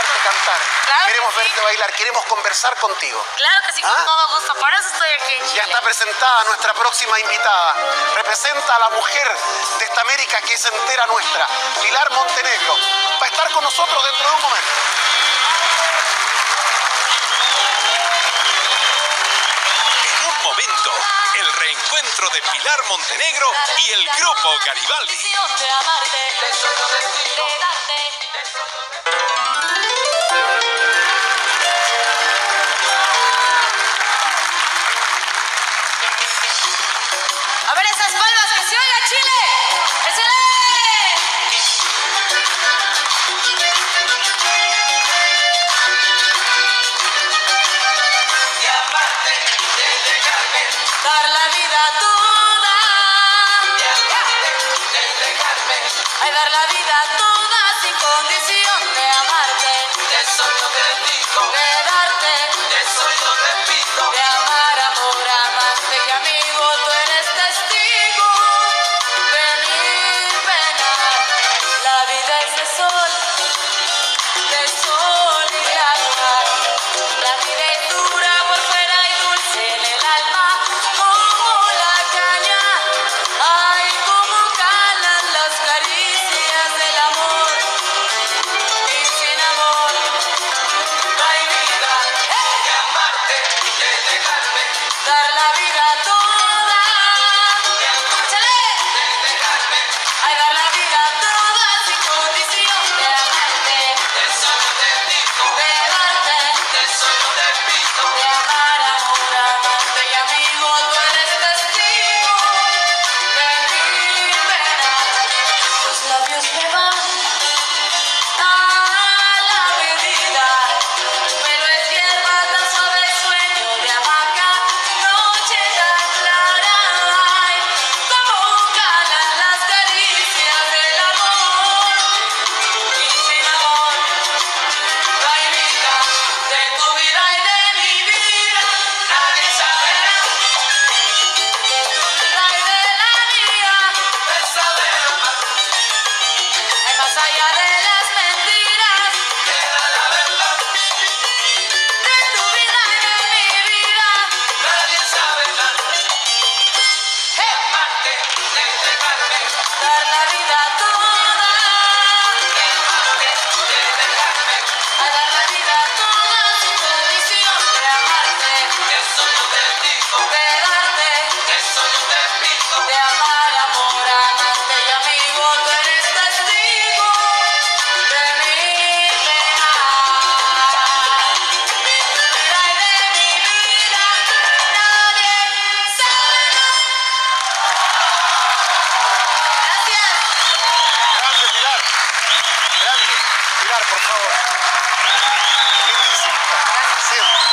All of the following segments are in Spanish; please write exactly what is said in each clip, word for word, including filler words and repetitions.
escucharte cantar. Claro Queremos que sí. verte bailar, queremos conversar contigo. Claro que sí, con ¿Ah? todo gusto. Por eso estoy aquí en Chile. Ya está presentada nuestra próxima invitada. Representa a la mujer de esta América que es entera nuestra, Pilar Montenegro. Va a estar con nosotros dentro de un momento. En un momento, el reencuentro de Pilar Montenegro y el grupo Garibaldi. A ver esas palmas, que se oiga Chile. ¡Échale! Dar la vida toda. Ay, dar la vida toda sin condición de amarte. Eso yo te digo, De darte. eso yo te pido. De amar, amor, amante y amigo, tú eres testigo de mi pena. La vida es de sol, de sol y agua. La vida es dura por fuera y dulce en el alma, como la caña. Ay, como calan las caricias del amor. Y sin amor no hay vida. ¡Eh! De amarte, de dejarme, Dar la vida toda. ¡Échale! de dejarme. Ay, dar la vida toda sin condición de amarte, Eso yo te digo, de darte, eso yo te pido. de amar, amor, amante y amigo, tú eres testigo de mi pena. Tus labios me van a la medida, pero es hierba tan suave sueño de hamaca, noche tan clara, ay, como calan las caricias del amor, y sin amor no hay vida, de tu vida y de mi vida, nadie saberá, de tu vida y de la mía, De saber amar, hay más allá de las mentiras, queda la verdad. de tu vida y de mi vida. Nadie sabe más. ¡Hey! Amarte, de dejarme, Dar la vida toda, de amarte, de dejarme. a dar la vida toda sin condición de amarte, Eso yo te digo, de darte, eso yo te pido. de amar, amor, amante y amigo, tú eres testigo de mi pena, de tu vida y de mi vida, nadie sabe más. Gracias. Grande, Pilar. Grande. Pilar, por favor. Lindísimo. Siempre.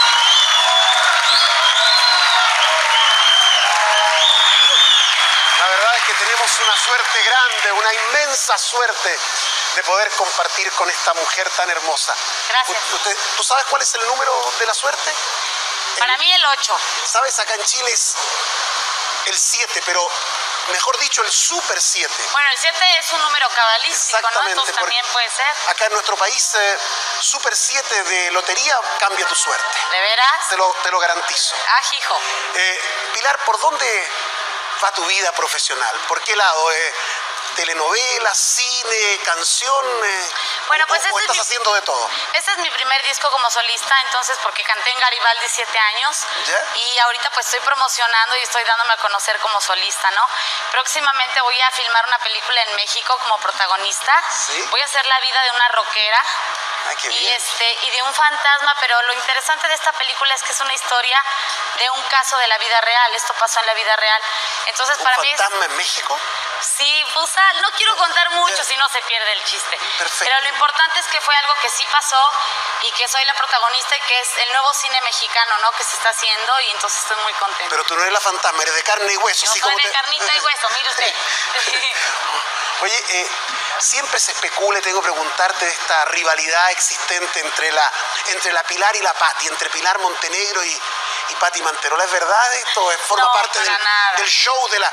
La verdad es que tenemos una suerte grande, una inmensa suerte de poder compartir con esta mujer tan hermosa. Gracias. U- usted- ¿Tú sabes cuál es el número de la suerte? Para mí el ocho. ¿Sabes? Acá en Chile es el siete, pero mejor dicho, el super siete. Bueno, el siete es un número cabalístico, ¿no? Exactamente, Entonces porque- también puede ser. Acá en nuestro país, eh, super siete de lotería cambia tu suerte. ¿De veras? Te lo, te lo garantizo. Ah, hijo. Eh, Pilar, ¿por dónde va tu vida profesional? ¿Por qué lado? Eh, ¿Telenovelas, cine, canción? Eh, Bueno, pues o, o este es estás mi- haciendo de todo? Este es mi primer disco como solista, entonces porque canté en Garibaldi siete años ¿Ya? y ahorita pues estoy promocionando y estoy dándome a conocer como solista, ¿no? Próximamente voy a filmar una película en México como protagonista. ¿Sí? Voy a hacer la vida de una rockera. Ay, qué Y, bien. este, y de un fantasma, pero lo interesante de esta película es que es una historia de un caso de la vida real. Esto pasó en la vida real. Entonces, ¿Un para mí es... fantasma en México? Sí, pues ah, no quiero contar mucho, Ya. si no se pierde el chiste. Perfecto. Pero lo importante es que fue algo que sí pasó y que soy la protagonista y que es el nuevo cine mexicano, ¿no? Que se está haciendo y entonces estoy muy contenta. Pero tú no eres la fantasma, eres de carne y hueso. Yo así soy como de te- carnita y hueso, mire usted. Oye, eh, siempre se especula, y tengo que preguntarte de esta rivalidad existente entre la, entre la Pilar y la Pati, entre Pilar Montenegro y, y Pati Manterola. ¿Es verdad esto? ¿Forma No, parte para del, nada. del show de la...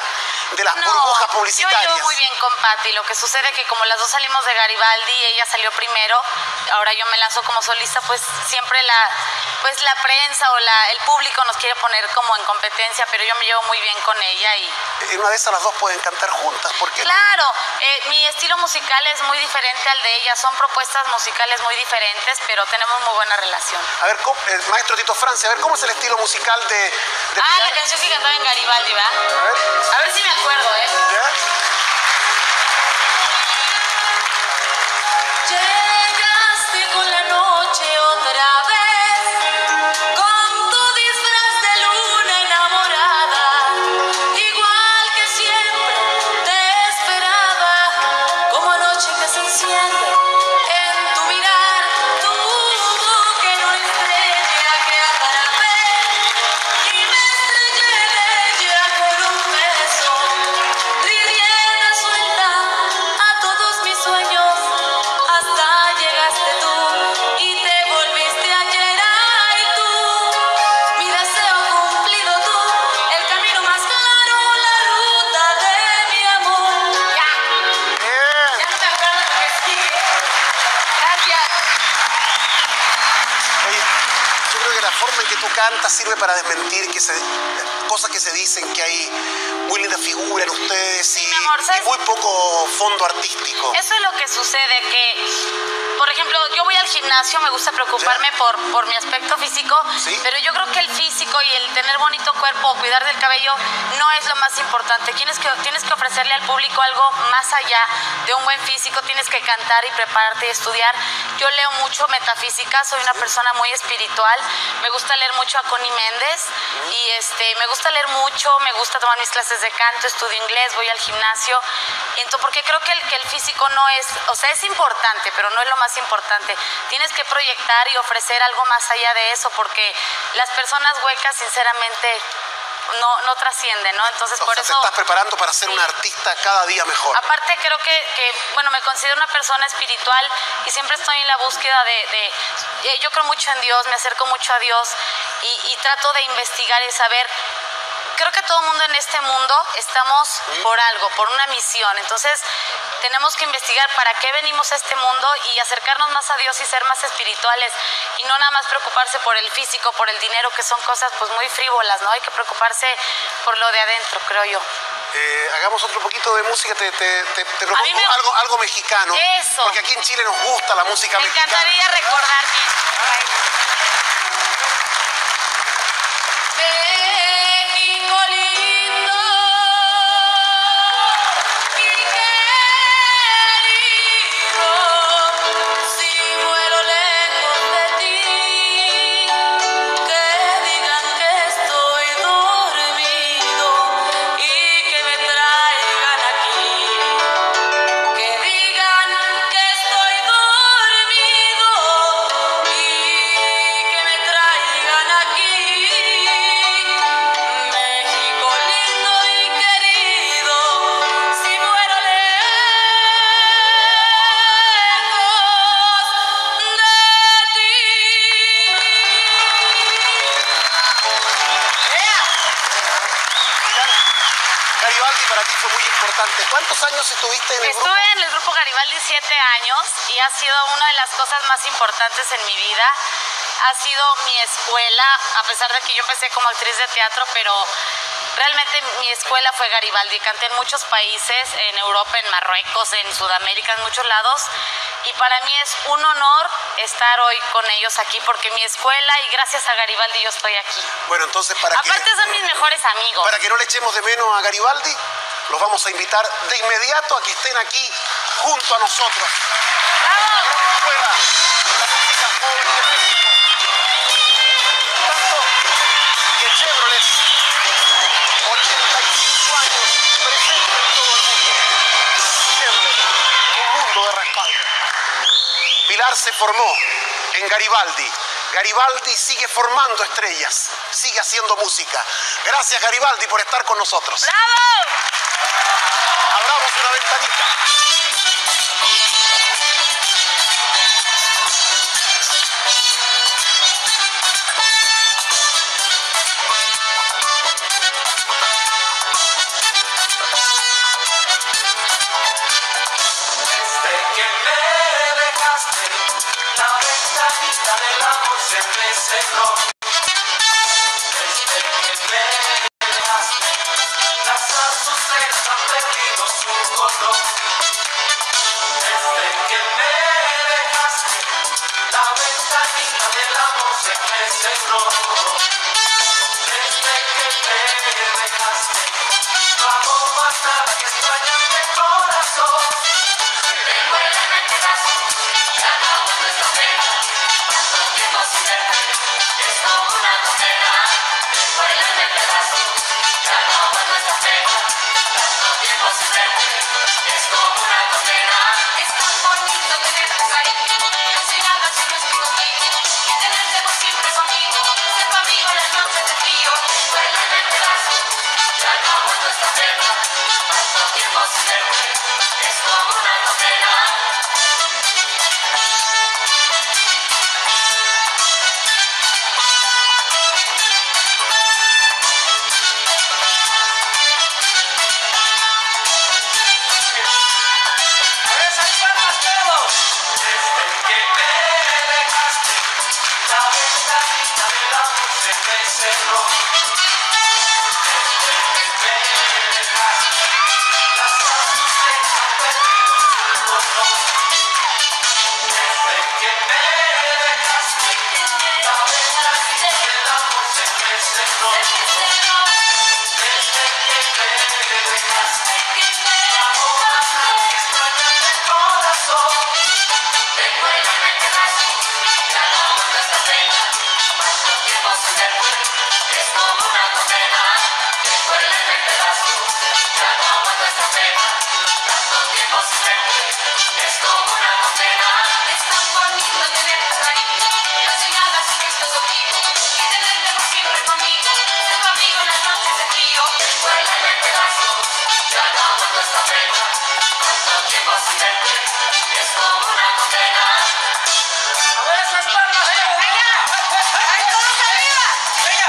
de las No, burbujas yo publicitarias. me llevo muy bien con Patti. Lo que sucede que como las dos salimos de Garibaldi, ella salió primero, ahora yo me lanzo como solista, pues siempre la, pues la prensa o la, el público nos quiere poner como en competencia, pero yo me llevo muy bien con ella y... En una de esas las dos pueden cantar juntas, ¿por qué no? Claro, eh, mi estilo musical es muy diferente al de ella, son propuestas musicales muy diferentes, pero tenemos muy buena relación. A ver, ¿cómo- eh, maestro Tito Francia, a ver, ¿cómo es el estilo musical de, de Ah, Pilar? la canción que cantaba en Garibaldi, ¿verdad? A ver, A ver si me acuerdo, ¿eh? ¿ya? Llegaste con la noche otra vez, con tu disfraz de luna enamorada, igual que siempre te esperaba, como anoche que se enciende en tu mirar, dudo que no estrella que atrapé, y me estrellé en ella con un beso, di rienda suelta a todos mis sueños. Hasta llegaste tú y te volviste ayer, ay tú, mi deseo cumplido tú, el camino más claro, la ruta de mi amor. Ya, Bien. ya no me acuerdo lo que sigue. Gracias. Oye, yo creo que la forma en que tú cantas sirve para desmentir que se, cosas que se dicen, que hay muy linda figura en ustedes y, mi amor, ¿sabes? y muy poco fondo artístico. Eso es lo que sucede, que, por ejemplo, yo voy al gimnasio, me gusta preocuparme por, por mi aspecto físico, Sí. pero yo creo que el físico y el tener bonito cuerpo, cuidar del cabello, no es lo más importante. Tienes que, tienes que ofrecerle al público algo más allá de un buen físico, tienes que cantar y prepararte y estudiar. Yo leo mucho metafísica, soy una persona muy espiritual, me gusta leer mucho a Connie Méndez y este, me gusta leer mucho, me gusta tomar mis clases de canto, estudio inglés, voy al gimnasio, y entonces, porque creo que el, que el físico no es, o sea, es importante, pero no es lo más importante. Tienes que proyectar y ofrecer algo más allá de eso, porque las personas huecas, sinceramente, no, no trascienden, ¿no? Entonces, O por sea, eso... te estás preparando para ser Sí. una artista cada día mejor. Aparte creo que, que, bueno, me considero una persona espiritual y siempre estoy en la búsqueda de, de- eh, yo creo mucho en Dios, me acerco mucho a Dios y, y trato de investigar y saber. Creo que todo el mundo en este mundo estamos por algo, por una misión. Entonces, tenemos que investigar para qué venimos a este mundo y acercarnos más a Dios y ser más espirituales. Y no nada más preocuparse por el físico, por el dinero, que son cosas pues muy frívolas, ¿no? Hay que preocuparse por lo de adentro, creo yo. Eh, hagamos otro poquito de música, te, te, te, te propongo mí me- algo, algo mexicano. Eso. Porque aquí en Chile nos gusta la música Me mexicana. encantaría recordar mi... México lindo y querido, si muero lejos de ti, que digan que estoy dormido y que me traigan aquí, que digan que estoy dormido y que me traigan aquí. México lindo y querido, si muero lejos de ti. Pilar, Garibaldi para ti fue muy importante. ¿Cuántos años estuviste en el grupo? Estuve en el grupo Garibaldi siete años y ha sido una de las cosas más importantes en mi vida. Ha sido mi escuela, a pesar de que yo empecé como actriz de teatro, pero realmente mi escuela fue Garibaldi. Canté en muchos países, en Europa, en Marruecos, en Sudamérica, en muchos lados. Y para mí es un honor estar hoy con ellos aquí, porque mi escuela y gracias a Garibaldi yo estoy aquí. Bueno, entonces para que, Aparte son mis mejores amigos. para que no le echemos de menos a Garibaldi, los vamos a invitar de inmediato a que estén aquí junto a nosotros. ¡Bravo! Fuera, la música joven de México. Tanto que Chevrolet, ochenta y cinco años, presente en todo el mundo. Chevrolet, un mundo de respaldo. Pilar se formó en Garibaldi. Garibaldi sigue formando estrellas, sigue haciendo música. Gracias, Garibaldi, por estar con nosotros. ¡Bravo! Abramos una ventanita. dejaste, la ventanita del amor se me cerró. Desde que me dejaste, las azucenas han perdido su color. Desde que me dejaste, la ventanita del amor se me cerró. Desde que me dejaste, no hago más nada que extrañarte, corazón. Recuérdame el pedazo, ya no aguanto esta pena. Tanto tiempo sin verte, es como una condena. Recuérdame el pedazo, ya no aguanto esta pena. Tanto tiempo sin verte, es como una condena. Es tan bonito tenerte cariño, yo sin nada si no estoy contigo. Y tenerte por siempre conmigo, ser tu amigo en las noches de frío. Recuérdame el pedazo, ya no aguanto esta pena. Tanto tiempo sin verte, es como una condena. Esas palmas todos. Desde que me dejaste, la ventanita del amor se me cerró. Desde que me dejaste, las azucenas han perdido su color. Desde que me dejaste, la ventanita del amor se me cerró. Desde que me dejaste, no hago más nada que extrañarte, corazón. Recuérdame el pedazo, ya no aguanto esta pena. Tanto tiempo sin verte, es como una condena. Recuérdame el pedazo, ya no aguanto esta pena. Tanto tiempo sin verte, es como una condena. Es tan bonito tenerte cariño, yo sin nada si no estoy contigo. Y tenerte por siempre conmigo, ser tu amigo en las noches de frío. Recuérdame el pedazo, ya no aguanto esta pena. Tanto tiempo sin verte, es como una condena. A ver esas palmas todos. ¡Ahí todos arriba! Venga.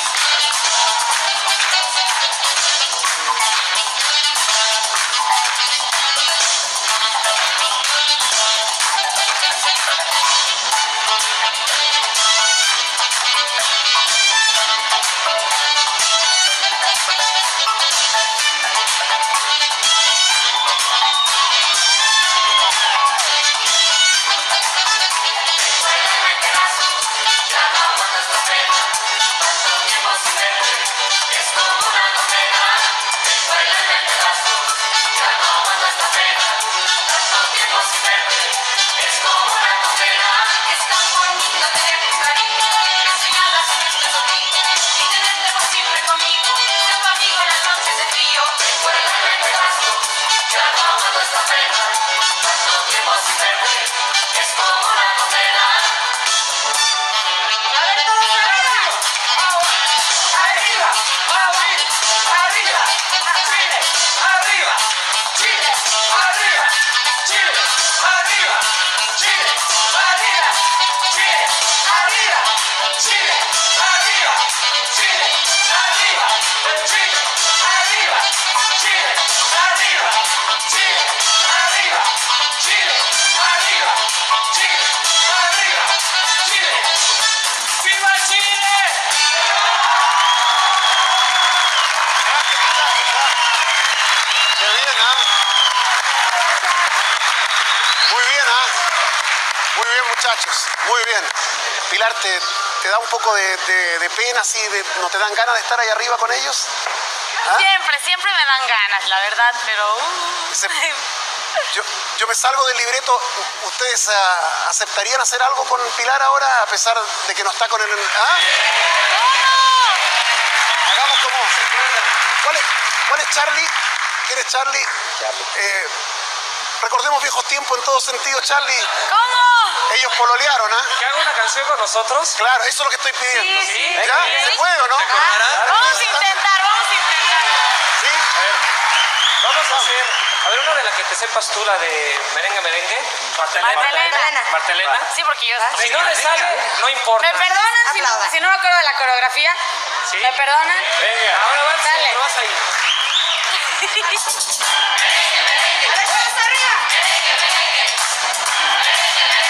Recuérdame el pedazo, ya no aguanto esta pena. Tanto tiempo sin verte, es como una condena. Recuérdame el pedazo, ya no aguanto esta pena. Tanto tiempo sin verte, es como una condena. Es tan bonito tenerte cariño, yo sin nada si no estoy contigo. Y tenerte por siempre conmigo, ser tu amigo en las noches de frío. Recuérdame el pedazo, ya no aguanto esta pena. Tanto tiempo sin verte, es como una condena. A ver, todos arriba. Arriba, Madrid, arriba, Chile, arriba, Chile, arriba, Chile, arriba, Chile, arriba, Chile, arriba, Chile, arriba, Chile, arriba, Chile, arriba, Chile, arriba, Chile, arriba, Chile, arriba, Chile, arriba, Chile. ¡Viva Chile! Qué bien, ¿ah? Muy bien, ¿ah? Muy bien, muchachos. Muy bien. Pilar, ¿te, te da un poco de, de- de pena, así, de, no te dan ganas de estar ahí arriba con ellos? ¿Ah? Siempre, siempre me dan ganas, la verdad, pero... uh, Se- Yo, yo me salgo del libreto. ¿Ustedes ah, aceptarían hacer algo con Pilar ahora, a pesar de que no está con el... ¿Ah? Hagamos como... ¿Cuál es, cuál es Charlie? ¿Quién es Charlie? Eh, recordemos viejos tiempos en todo sentido, Charlie. ¿Cómo? Ellos pololearon, ¿ah? ¿Que haga una canción con nosotros? Claro, eso es lo que estoy pidiendo. Sí, sí. ¿Ya? Sí. ¿Se puede o no? Ah, vamos a intentar, vamos a intentar. ¿Sí? A ver, vamos a hacer. A ver, una de las que te sepas tú, la de merengue, merengue. Martelena. Martelena. Martelena. Sí, porque yo... Si no le sale, no importa. ¿Me perdonan si, Aplauda. si no me acuerdo de la coreografía? Sí. ¿Me perdonan? Venga, ahora vas, Dale. lo vas ahí. A ver, todos arriba.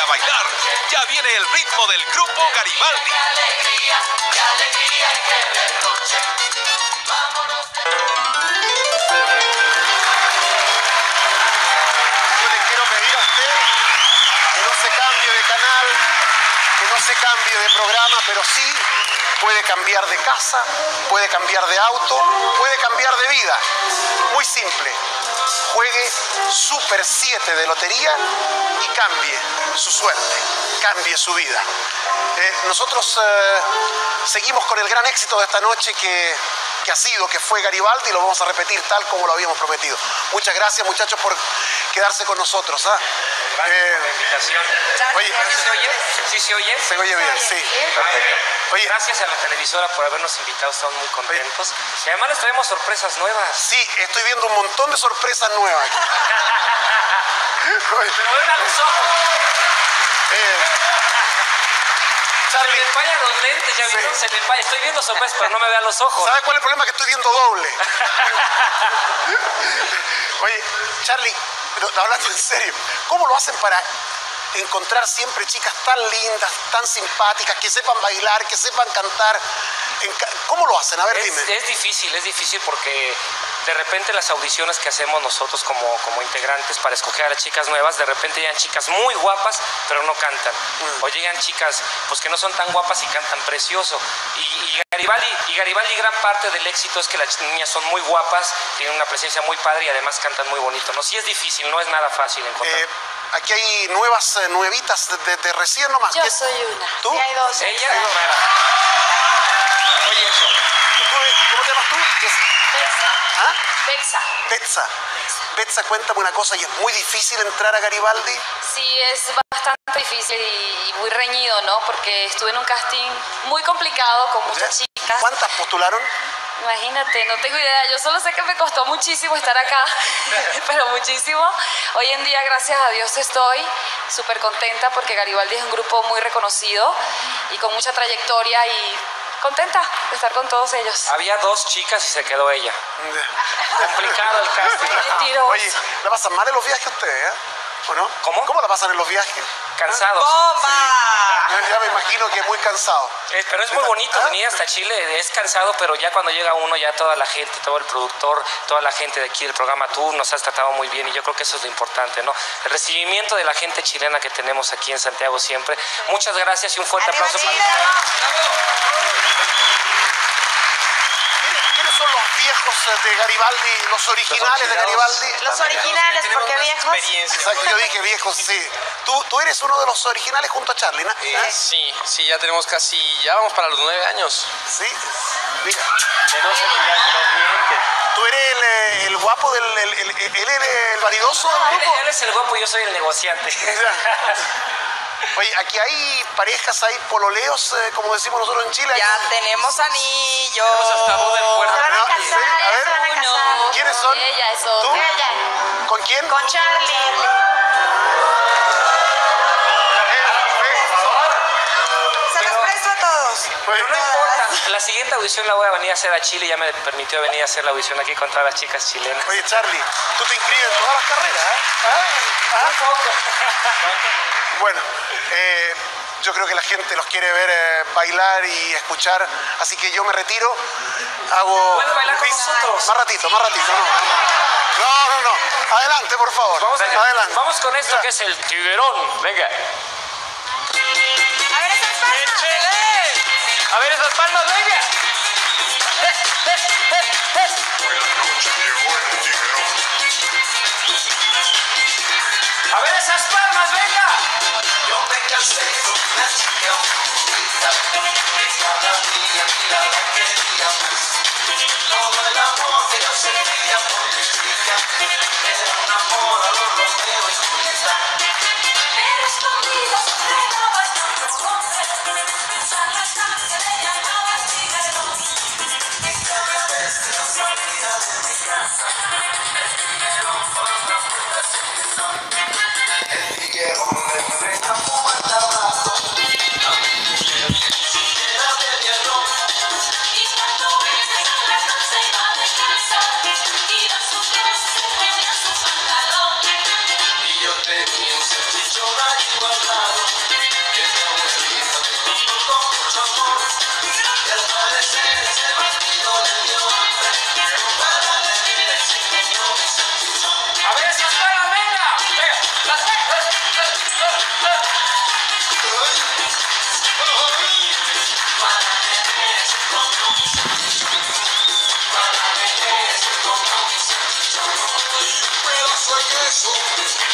bailar. Ya viene el ritmo del grupo Garibaldi. alegría, qué alegría y qué derroche. Vámonos. Yo le quiero pedir a usted que no se cambie de canal, que no se cambie de programa, pero sí puede cambiar de casa, puede cambiar de auto, puede cambiar de vida. Muy simple. Juegue Super siete de lotería y cambie su suerte, cambie su vida. Eh, nosotros eh, seguimos con el gran éxito de esta noche que, que ha sido, que fue Garibaldi, y lo vamos a repetir tal como lo habíamos prometido. Muchas gracias, muchachos, por quedarse con nosotros. ¿ah? Gracias Eh, por la invitación. oye, ¿Sí se oye? ¿Sí se oye? se oye bien, sí. Perfecto. Oye, Gracias a la televisora por habernos invitado, estamos muy contentos. Y además les traemos sorpresas nuevas. sí, estoy viendo un montón de sorpresas nuevas aquí. Oye, Pero ven a los ojos. eh, Se me Charlie, empañan los lentes, ya Sí. vieron, se me empañan. Estoy viendo sorpresas, pero no me vean los ojos. ¿sabes cuál es el problema? Que estoy viendo doble. Oye, Charlie, pero hablando en serio, ¿cómo lo hacen para encontrar siempre chicas tan lindas, tan simpáticas, que sepan bailar, que sepan cantar? En ca- ¿Cómo lo hacen? A ver, dime. Es, es difícil, es difícil porque de repente las audiciones que hacemos nosotros como, como integrantes para escoger a las chicas nuevas, de repente llegan chicas muy guapas, pero no cantan. Mm. O llegan chicas pues que no son tan guapas y cantan precioso. Y, y Garibaldi, y Garibaldi, gran parte del éxito es que las niñas son muy guapas, tienen una presencia muy padre y además cantan muy bonito. ¿No? Sí es difícil, no es nada fácil encontrar. Eh, aquí hay nuevas, eh, nuevitas de, de- de recién nomás. Yo ¿Qué- soy una. ¿Tú? Y hay dos. Ella, Oye, ¿tú- ¿cómo te llamas tú? Jess- Bexa. ¿Ah? Bexa. Betsa. Betsa, cuéntame una cosa, ¿y es muy difícil entrar a Garibaldi? Sí, es bastante difícil y muy reñido, ¿no? Porque estuve en un casting muy complicado con muchas chicas. ¿Cuántas postularon? Imagínate, no tengo idea. Yo solo sé que me costó muchísimo estar acá, pero muchísimo. Hoy en día, gracias a Dios, estoy súper contenta porque Garibaldi es un grupo muy reconocido y con mucha trayectoria y contenta de estar con todos ellos. había dos chicas y se quedó ella. Complicado el casting. Mentiroso. Oye, ¿la pasan mal en los viajes ustedes, eh? ¿O no? ¿Cómo? ¿Cómo la pasan en los viajes? Cansados. Ya, ya me imagino que muy cansado. Es- pero es muy bonito ¿Ah? venir hasta Chile, es cansado, pero ya cuando llega uno, ya toda la gente, todo el productor, toda la gente de aquí del programa Tour nos has tratado muy bien y yo creo que eso es lo importante, ¿no? El recibimiento de la gente chilena que tenemos aquí en Santiago siempre. Muchas gracias y un fuerte aplauso para ustedes. ¿Quiénes, quiénes son los viejos eh, de Garibaldi, los originales de Garibaldi? Los originales, porque viejos. Exacto, yo dije viejos, sí. Tú, tú eres uno de los originales junto a Charlie, ¿no? Eh, ¿Ah? sí, sí, ya tenemos casi, ya vamos para los nueve años. Sí. Mira. Tú eres el, eh, el guapo del... El, el, el, él es el vanidoso del Él, grupo. él es el guapo y yo soy el negociante. Oye, aquí hay parejas, hay pololeos, eh, como decimos nosotros en Chile. Ya tenemos anillo. Tenemos hasta boda en puerta. Se van a No, casar, sí, a ver. se van a casar. ¿Quiénes son? Ella es ¿Tú? otra. Ella. ¿Con quién? Con Charlie. Se los presto a todos. Pero no importa, la siguiente audición la voy a venir a hacer a Chile, ya me permitió venir a hacer la audición aquí contra las chicas chilenas. Oye, Charlie, tú te inscribes en todas las carreras, ¿eh? ¿Ah? ¿Ah? Bueno, eh, yo creo que la gente los quiere ver eh, bailar y escuchar, así que yo me retiro, hago... ¿Puedes bailar con Bis- nosotros? Más ratito, más ratito, no. No, no, no. Adelante, por favor. Vamos, a- Adelante. vamos con esto que es el tiguerón. Venga. A ver esas palmas. A ver esas palmas, venga. A ver esas palmas, venga. Yo me cansé de una chica bonita, que cada día mi lado quería más. Todo el amor que yo sentía por mi chica era un amor a los Romeo y Julieta. Pero escondido entregabas tantos hombres, pensar las tardes le llamabas tiguerón. Y cada vez que no salía de mi casa, el tiguerón por una puerta sin pisar. El tiguerón me frena como el tabaco, a mí me quiero que quisiera nosotros.